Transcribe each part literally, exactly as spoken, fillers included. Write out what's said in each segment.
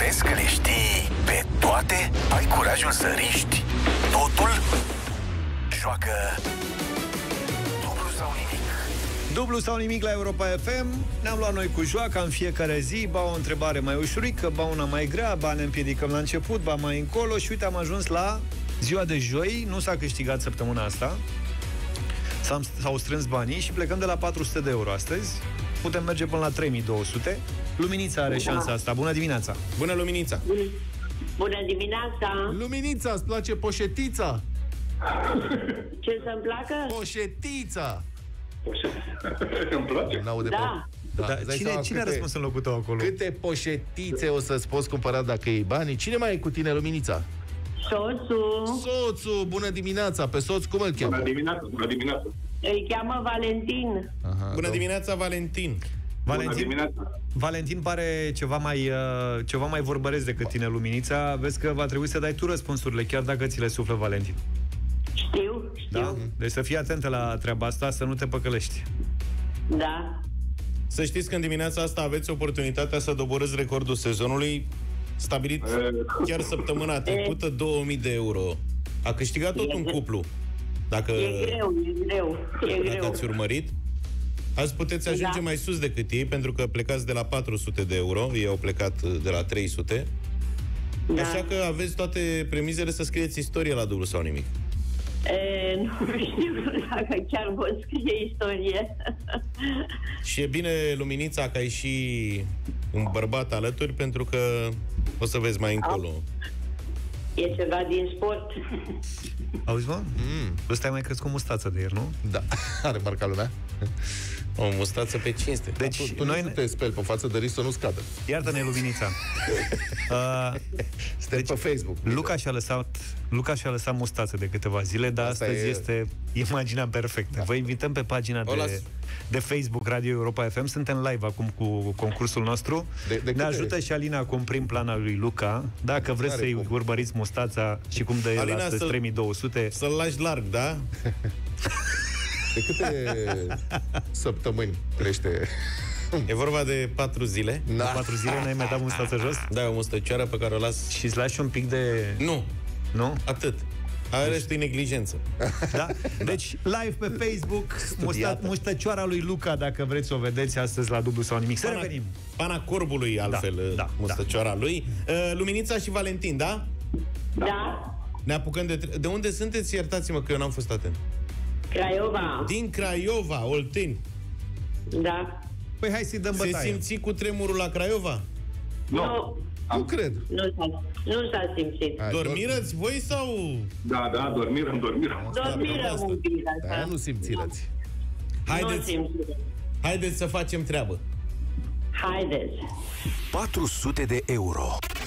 Crezi că le știi pe toate? Ai curajul să riști totul? Joacă dublu sau nimic. Dublu sau nimic la Europa F M. Ne-am luat noi cu joaca în fiecare zi. Ba o întrebare mai ușurică, ba una mai grea, ba ne împiedicăm la început, ba mai încolo. Și uite, am ajuns la ziua de joi. Nu s-a câștigat săptămâna asta. S-au strâns banii și plecăm de la patru sute de euro astăzi. Putem merge până la trei mii două sute. Luminița are șansa asta. Bună dimineața! Bună, Luminița! Bună dimineața! Luminița, îți place poșetița? Ce să-mi placă? Poșetița! Îmi place? N-aude Da. Da. Da, Îți dai cine seama cine a câte- răspuns în locul tău acolo? Câte poșetițe o să-ți poți cumpăra dacă iei banii? Cine mai e cu tine, Luminița? Soțul Soțul, bună dimineața! Pe soț cum îl cheamă? Bună dimineața, bună dimineața. îi cheamă Valentin. Aha, Bună Da. dom- dimineața, Valentin. Bună Valentin, dimineața. Valentin pare ceva mai, uh, ceva mai vorbăresc decât tine, Luminița. Vezi că va trebui să dai tu răspunsurile, chiar dacă ți le suflă Valentin. Știu, știu. Da? Deci să fii atentă la treaba asta, să nu te păcălești. Da. Să știți că în dimineața asta aveți oportunitatea să doborâți recordul sezonului stabilit chiar săptămâna trecută, două mii de euro. A câștigat tot un cuplu. Dacă, E greu, e greu, e dacă greu. ați urmărit, azi puteți ajunge Da. mai sus decât ei, pentru că plecați de la patru sute de euro, ei au plecat de la trei sute. Da. Așa că aveți toate premizele să scrieți istorie la dublu sau nimic. E, nu știu dacă chiar vă scrie istorie. Și e bine, Luminița, că ai și un bărbat alături, pentru că o să vezi mai încolo. E ceva din sport. Auzi, mă? Mm. Ăsta ai mai crescut mustață de ieri, nu? Da, a remarcat lumea. O mustață pe cinste. Deci, Tu, tu noi... nu te speli pe față de risc să nu scadă. Iartă-ne, Luminița. uh, Suntem Deci, pe Facebook. Luca și-a lăsat, Luca și-a lăsat mustață de câteva zile, dar Asta astăzi e- este imaginea perfectă. Da. Vă invităm pe pagina O las. de, de Facebook Radio Europa F M. Suntem live acum cu concursul nostru. De- de ne câte- ajută și Alina cu un prim plan al lui Luca. Dacă vreți N-are să-i cum. urmăriți mustața și cum dă el Alina, astăzi să-l- trei mii două sute. Să-l lași larg, da? De câte săptămâni crește? E vorba de patru zile. Da. Patru zile n-ai mai dat mustață jos? Da, e o mustăcioară pe care o las... Și îți lași un pic de... Nu, Nu? atât. Aia restul e neglijență. Da? Deci, live pe Facebook, musta, mustăcioara lui Luca, dacă vreți să o vedeți astăzi la dublu sau nimic. Să Pana, revenim. pana corbului, altfel, Da, da, mustăcioara lui. Uh, Luminița și Valentin, da? Da? Ne apucăm de... tre- De unde sunteți? Iertați-mă că eu n-am fost atent. Craiova. Din Craiova, Olteni. Da. Păi hai să-i dăm Se bătaie. simți cu tremurul la Craiova? Nu, Nu cred. nu s-a, nu s-a simțit. Hai, Dormirați voi sau... Da, da, dormirăm, dormirăm. Dormirăm asta. un pic, Da, așa. nu simțiți. Nu Haideți, simțim. haideți să facem treabă. Haideți. patru sute de euro.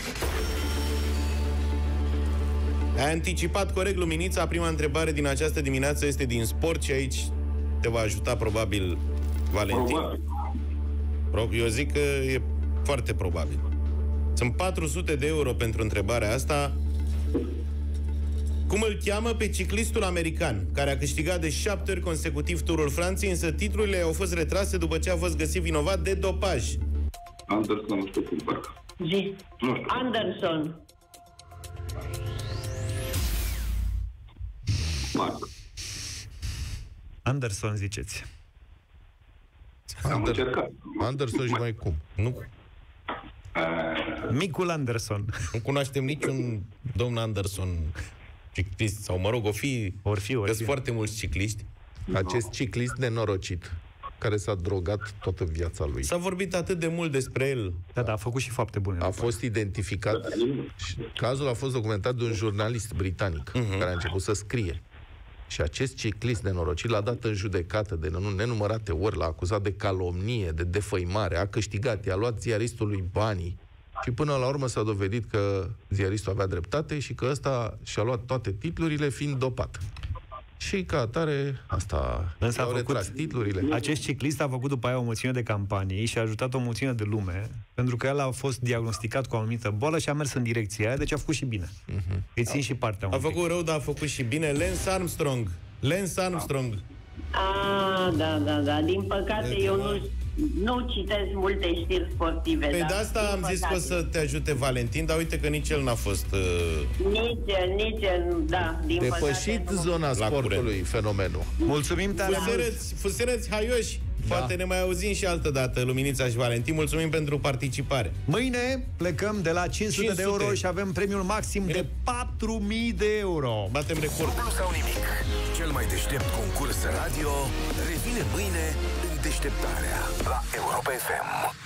Ai anticipat corect, Luminița. Prima întrebare din această dimineață este din sport și aici te va ajuta probabil Valentin. Probabil. Eu zic că e foarte probabil. Sunt patru sute de euro pentru întrebarea asta. Cum îl cheamă pe ciclistul american care a câștigat de șapte ori consecutiv Turul Franței, însă titlurile au fost retrase după ce a fost găsit vinovat de dopaj? Anderson, nu știu cum, parcă. Zi. Nu știu. Anderson. Marc. Anderson, ziceți. Am Ander- încercat. Anderson și mai cum? Nu, Micul Anderson. nu cunoaștem niciun domn Anderson ciclist, sau mă rog, o fi, Or fi, or că fi. sunt foarte mulți cicliști. Acest ciclist nenorocit care s-a drogat toată viața lui. S-a vorbit atât de mult despre el. Da, da, a făcut și fapte bune. A fost identificat. și Cazul a fost documentat de un jurnalist britanic uh-huh. care a început să scrie. Și acest ciclist nenorocit l-a dat în judecată de nenumărate ori, l-a acuzat de calomnie, de defăimare, a câștigat, i-a luat ziaristului banii. Și până la urmă s-a dovedit că ziaristul avea dreptate și că ăsta și-a luat toate titlurile fiind dopat. Și ca atare, asta Însă a au făcut- retras titlurile. Acest ciclist a făcut după aia o mulțime de campanii și a ajutat o mulțime de lume, pentru că el a fost diagnosticat cu o anumită bolă și a mers în direcția aia, deci a făcut și bine. Uh-huh. Îi țin și partea un A pic. făcut rău, dar a făcut și bine. Lance Armstrong. Lance Armstrong. Ah, da, da, da. Din păcate, eu nu, nu citesc multe știri sportive. Păi dar, de asta am zis că o să te ajute Valentin, dar uite că nici el n-a fost... Uh... Nici, nici, da, din Depășit păcate, zona La sportului, curent. fenomenul. Mulțumim tare mult! Fusereți, fusereți haioși. Da. Poate ne mai auzim și altă dată, Luminița și Valentin. Mulțumim pentru participare. Mâine plecăm de la cinci sute de euro și avem premiul maxim de patru mii de euro. Batem record. Dublu sau nimic. Cel mai deștept concurs radio revine mâine în deșteptarea la Europa F M.